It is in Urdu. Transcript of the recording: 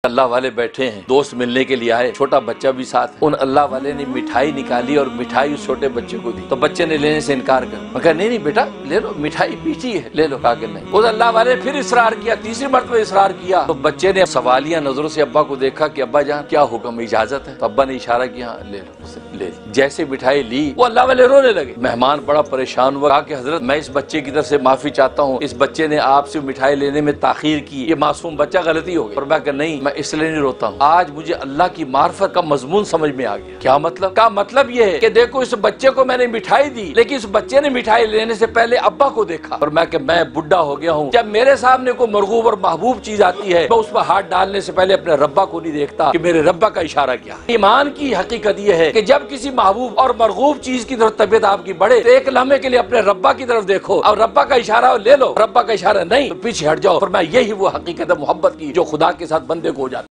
اللہ والے بیٹھے ہیں، دوست ملنے کے لیے آئے، چھوٹا بچہ بھی ساتھ ہے۔ ان اللہ والے نے مٹھائی نکالی اور مٹھائی اس چھوٹے بچے کو دی، تو بچے نے لینے سے انکار کر میں کہا نہیں بیٹا لے لو، مٹھائی میٹھی ہے، لے لو۔ کہا کہ نہیں۔ اس اللہ والے نے پھر اصرار کیا، تیسری مرتبہ اصرار کیا، تو بچے نے سوالیہ نظروں سے ابا کو دیکھا کہ ابا جان کیا حکم، اجازت ہے؟ تو ابا نے اشارہ کیا لے لو، لے لی۔ جیسے مٹھائی لی وہ اللہ والے رونے لگے۔ مہمان بڑا پریشان ہوا، کہا کہ حضرت میں اس بچے کی طرف سے معافی چاہتا ہوں، اس بچے نے آپ سے مٹھائی لینے میں تاخیر کی، یہ معصوم بچہ غلطی ہو گئی۔ اور میں کہ نہیں، میں اس لیے نہیں روتا ہوں، آج مجھے اللہ کی معرفت کا مضمون سمجھ میں آ گیا۔ کیا مطلب؟ کا مطلب یہ ہے کہ دیکھو اس بچے کو میں نے مٹھائی دی، لیکن اس بچے نے مٹھائی لینے سے پہلے ابا کو دیکھا، اور میں کہ میں بڈھا ہو گیا ہوں، جب میرے سامنے کوئی مرغوب اور محبوب چیز آتی ہے میں اس پر ہاتھ ڈالنے سے پہلے اپنے ربا کو نہیں دیکھتا کہ میرے ربا کا اشارہ کیا ہے۔ ایمان کی حقیقت یہ ہے کہ جب کسی محبوب اور مرغوب چیز کی طرف طبیعت آپ کی بڑھے تو ایک لمحے کے لیے اپنے ربا کی طرف دیکھو، اور ربا کا اشارہ لے لو، ربا کا اشارہ نہیں تو پیچھے ہٹ جاؤ۔ فرمایا یہی وہ حقیقت ہے محبت کی جو خدا کے ساتھ بندے کو ہو جاتی ہے۔